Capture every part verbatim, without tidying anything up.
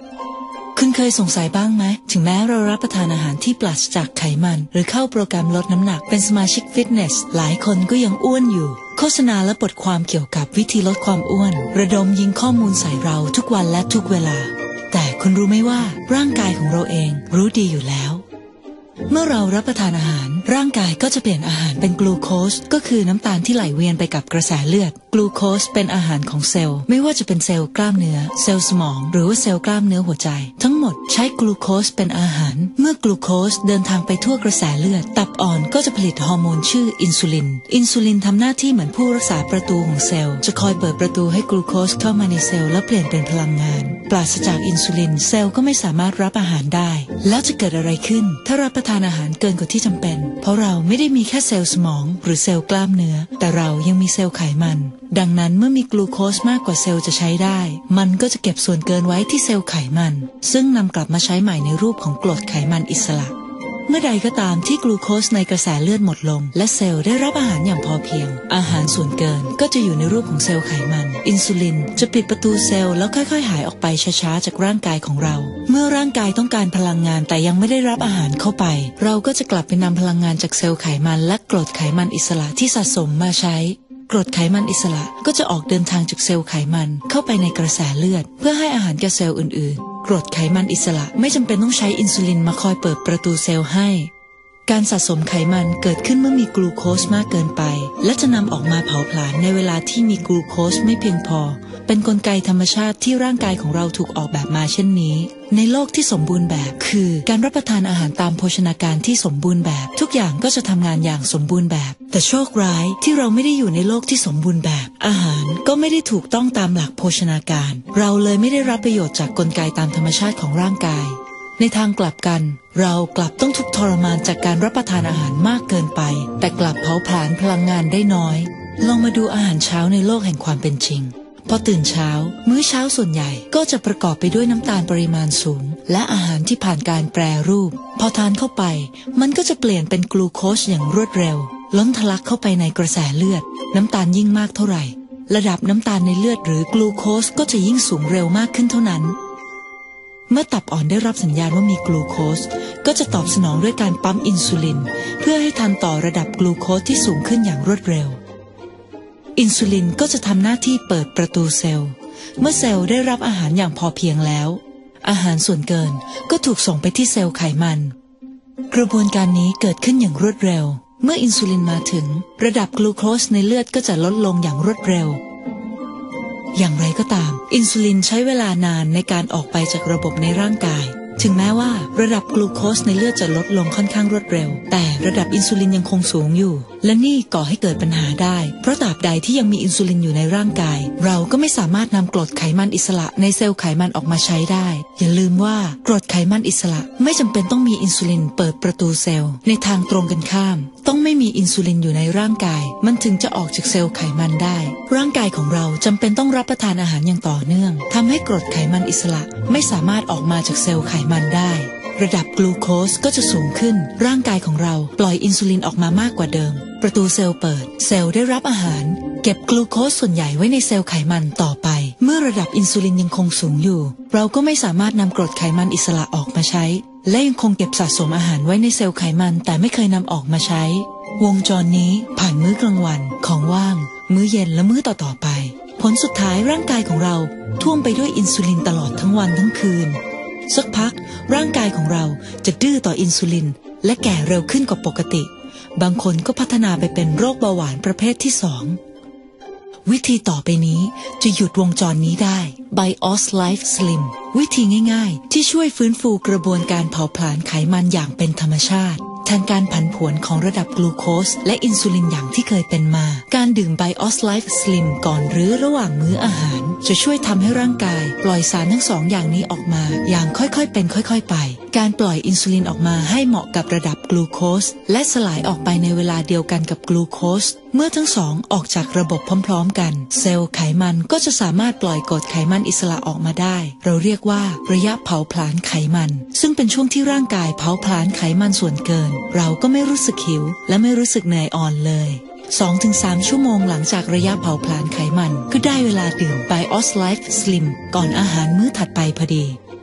คุณเคยสงสัยบ้างไหมถึงแม้เรารับประทานอาหารที่ปราศจากไขมันหรือเข้าโปรแกรมลดน้ำหนักเป็นสมาชิกฟิตเนสหลายคนก็ยังอ้วนอยู่โฆษณาและบทความเกี่ยวกับวิธีลดความอ้วนระดมยิงข้อมูลใส่เราทุกวันและทุกเวลาแต่คุณรู้ไหมว่าร่างกายของเราเองรู้ดีอยู่แล้วเมื่อเรารับประทานอาหารร่างกายก็จะเปลี่ยนอาหารเป็นกลูโคสก็คือน้ำตาลที่ไหลเวียนไปกับกระแสเลือดกลูโคสเป็นอาหารของเซลล์ไม่ว่าจะเป็นเซลล์กล้ามเนื้อเซลล์สมองหรือว่าเซลล์กล้ามเนื้อหัวใจทั้งหมดใช้กลูโคสเป็นอาหารเมื่อกลูโคสเดินทางไปทั่วกระแสเลือดตับอ่อนก็จะผลิตฮอร์โมนชื่ออินซูลินอินซูลินทำหน้าที่เหมือนผู้รักษาประตูของเซลล์จะคอยเปิดประตูให้กลูโคสเข้ามาในเซลล์และเปลี่ยนเป็นพลังงานปราศจากอินซูลินเซลล์ก็ไม่สามารถรับอาหารได้แล้วจะเกิดอะไรขึ้นถ้ารับประทานอาหารเกินกว่าที่จำเป็นเพราะเราไม่ได้มีแค่เซลล์สมองหรือเซลล์กล้ามเนื้อแต่เรายังมีเซลล์ไขมันดังนั้นเมื่อมีกลูโคสมากกว่าเซลล์จะใช้ได้มันก็จะเก็บส่วนเกินไว้ที่เซลล์ไขมันซึ่งนำกลับมาใช้ใหม่ในรูปของกรดไขมันอิสระเมื่อใดก็ตามที่กลูโคสในกระแสเลือดหมดลงและเซลล์ได้รับอาหารอย่างพอเพียงอาหารส่วนเกินก็จะอยู่ในรูปของเซลล์ไขมันอินซูลินจะปิดประตูเซลล์แล้วค่อยๆหายออกไปช้าๆจากร่างกายของเราเมื่อร่างกายต้องการพลังงานแต่ยังไม่ได้รับอาหารเข้าไปเราก็จะกลับไปนำพลังงานจากเซลล์ไขมันและกรดไขมันอิสระที่สะสมมาใช้กรดไขมันอิสระก็จะออกเดินทางจากเซลล์ไขมันเข้าไปในกระแสเลือดเพื่อให้อาหารแก่เซลล์อื่นๆกรดไขมันอิสระไม่จำเป็นต้องใช้อินซูลินมาคอยเปิดประตูเซลล์ให้การสะสมไขมันเกิดขึ้นเมื่อมีกลูโคสมากเกินไปและจะนำออกมาเผาผลาญในเวลาที่มีกลูโคสไม่เพียงพอเป็นกลไกธรรมชาติที่ร่างกายของเราถูกออกแบบมาเช่นนี้ในโลกที่สมบูรณ์แบบคือการรับประทานอาหารตามโภชนาการที่สมบูรณ์แบบทุกอย่างก็จะทำงานอย่างสมบูรณ์แบบแต่โชคร้ายที่เราไม่ได้อยู่ในโลกที่สมบูรณ์แบบอาหารก็ไม่ได้ถูกต้องตามหลักโภชนาการเราเลยไม่ได้รับประโยชน์จากกลไกตามธรรมชาติของร่างกายในทางกลับกันเรากลับต้องทุกข์ทรมานจากการรับประทานอาหารมากเกินไปแต่กลับเผาผลาญพลังงานได้น้อยลองมาดูอาหารเช้าในโลกแห่งความเป็นจริงพอตื่นเช้ามื้อเช้าส่วนใหญ่ก็จะประกอบไปด้วยน้ำตาลปริมาณสูงและอาหารที่ผ่านการแปรรูปพอทานเข้าไปมันก็จะเปลี่ยนเป็นกลูโคสอย่างรวดเร็วล้นทะลักเข้าไปในกระแสเลือดน้ำตาลยิ่งมากเท่าไหร่ระดับน้ำตาลในเลือดหรือกลูโคสก็จะยิ่งสูงเร็วมากขึ้นเท่านั้นเมื่อตับอ่อนได้รับสัญญาณว่ามีกลูโคสก็จะตอบสนองด้วยการปั๊มอินซูลินเพื่อให้ทันต่อระดับกลูโคสที่สูงขึ้นอย่างรวดเร็วอินซูลินก็จะทำหน้าที่เปิดประตูเซลล์เมื่อเซลล์ได้รับอาหารอย่างพอเพียงแล้วอาหารส่วนเกินก็ถูกส่งไปที่เซลล์ไขมันกระบวนการนี้เกิดขึ้นอย่างรวดเร็วเมื่ออินซูลินมาถึงระดับกลูโคสในเลือดก็จะลดลงอย่างรวดเร็วอย่างไรก็ตามอินซูลินใช้เวลานานในการออกไปจากระบบในร่างกายถึงแม้ว่าระดับกลูโคสในเลือดจะลดลงค่อนข้างรวดเร็วแต่ระดับอินซูลินยังคงสูงอยู่และนี่ก่อให้เกิดปัญหาได้เพราะตราบใดที่ยังมีอินซูลินอยู่ในร่างกายเราก็ไม่สามารถนำกรดไขมันอิสระในเซลล์ไขมันออกมาใช้ได้อย่าลืมว่ากรดไขมันอิสระไม่จำเป็นต้องมีอินซูลินเปิดประตูเซลล์ในทางตรงกันข้ามต้องไม่มีอินซูลินอยู่ในร่างกายมันถึงจะออกจากเซลล์ไขมันได้ร่างกายของเราจำเป็นต้องรับประทานอาหารอย่างต่อเนื่องทำให้กรดไขมันอิสระไม่สามารถออกมาจากเซลล์ไขมันได้ระดับกลูโคสก็จะสูงขึ้นร่างกายของเราปล่อยอินซูลินออกมามากกว่าเดิมประตูเซลล์เปิดเซลล์ได้รับอาหารเก็บกลูโคสส่วนใหญ่ไว้ในเซลล์ไขมันต่อไปเมื่อระดับอินซูลินยังคงสูงอยู่เราก็ไม่สามารถนำกรดไขมันอิสระออกมาใช้และยังคงเก็บสะสมอาหารไว้ในเซลล์ไขมันแต่ไม่เคยนำออกมาใช้วงจรนี้ผ่านมื้อกลางวันของว่างมื้อเย็นและมื้อต่อๆไปผลสุดท้ายร่างกายของเราท่วมไปด้วยอินซูลินตลอดทั้งวันทั้งคืนสักพักร่างกายของเราจะดื้อต่ออินซูลินและแก่เร็วขึ้นกว่าปกติบางคนก็พัฒนาไปเป็นโรคเบาหวานประเภทที่สองวิธีต่อไปนี้จะหยุดวงจรนี้ได้ ไบโอส Life Slim วิธีง่ายๆที่ช่วยฟื้นฟูกระบวนการเผาผลาญไขมันอย่างเป็นธรรมชาติแทนการผันผวนของระดับกลูโคสและอินซูลินอย่างที่เคยเป็นมาการดื่ม ไบโอส Life Slim ก่อนหรือระหว่างมื้ออาหารจะช่วยทำให้ร่างกายปล่อยสารทั้งสองอย่างนี้ออกมาอย่างค่อยๆเป็นค่อยๆไปการปล่อยอินซูลินออกมาให้เหมาะกับระดับกลูโคสและสลายออกไปในเวลาเดียวกันกับกลูโคสเมื่อทั้งสองออกจากระบบพร้อมๆกันเซลล์ไขมันก็จะสามารถปล่อยกรดไขมันอิสระออกมาได้เราเรียกว่าระยะเผาผลาญไขมันซึ่งเป็นช่วงที่ร่างกายเผาผลาญไขมันส่วนเกินเราก็ไม่รู้สึกหิวและไม่รู้สึกเหนื่อยอ่อนเลย สองถึงสาม ชั่วโมงหลังจากระยะเผาผลาญไขมันก็ได้เวลาดื่ม ไบโอส Life Slim ก่อนอาหารมื้อถัดไปพอดี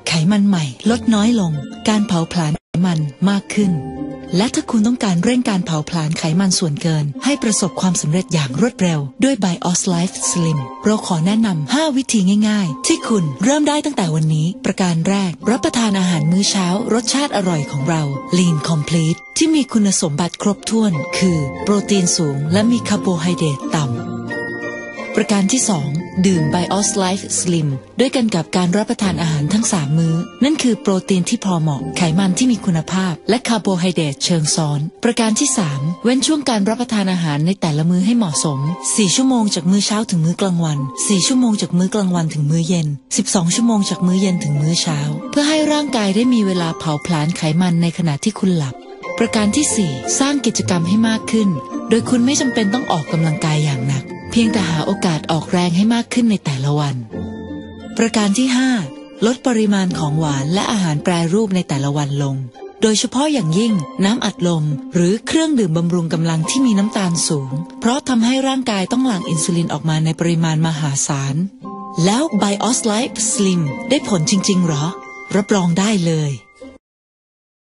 ไขมันใหม่ลดน้อยลงการเผาผลาญไขมันมากขึ้นและถ้าคุณต้องการเร่งการเผาผลาญไขมันส่วนเกินให้ประสบความสำเร็จอย่างรวดเร็วด้วย ไบออส Life Slim เราขอแนะนำห้าวิธีง่ายๆที่คุณเริ่มได้ตั้งแต่วันนี้ประการแรกรับประทานอาหารมื้อเช้ารสชาติอร่อยของเรา Lean Complete ที่มีคุณสมบัติครบถ้วนคือโปรตีนสูงและมีคาร์โบไฮเดรตต่ำประการที่สองดื่ม ไบออส Life Slim ด้วยกันกับการรับประทานอาหารทั้งสามมื้อนั่นคือโปรตีนที่พอเหมาะไขมันที่มีคุณภาพและคาร์โบไฮเดรตเชิงซ้อนประการที่สามเว้นช่วงการรับประทานอาหารในแต่ละมื้อให้เหมาะสมสี่ชั่วโมงจากมื้อเช้าถึงมื้อกลางวันสี่ชั่วโมงจากมื้อกลางวันถึงมื้อเย็นสิบสองชั่วโมงจากมื้อเย็นถึงมื้อเช้าเพื่อให้ร่างกายได้มีเวลาเผาผลาญไขมันในขณะที่คุณหลับประการที่สี่สร้างกิจกรรมให้มากขึ้นโดยคุณไม่จำเป็นต้องออกกำลังกายอย่างหนักเพียงแต่หาโอกาสออกแรงให้มากขึ้นในแต่ละวันประการที่ห้าลดปริมาณของหวานและอาหารแปรรูปในแต่ละวันลงโดยเฉพาะอย่างยิ่งน้ำอัดลมหรือเครื่องดื่มบำรุงกำลังที่มีน้ำตาลสูงเพราะทำให้ร่างกายต้องหลั่งอินซูลินออกมาในปริมาณมหาศาลแล้ว ไบออส Life Slim ได้ผลจริงๆหรอรับรองได้เลย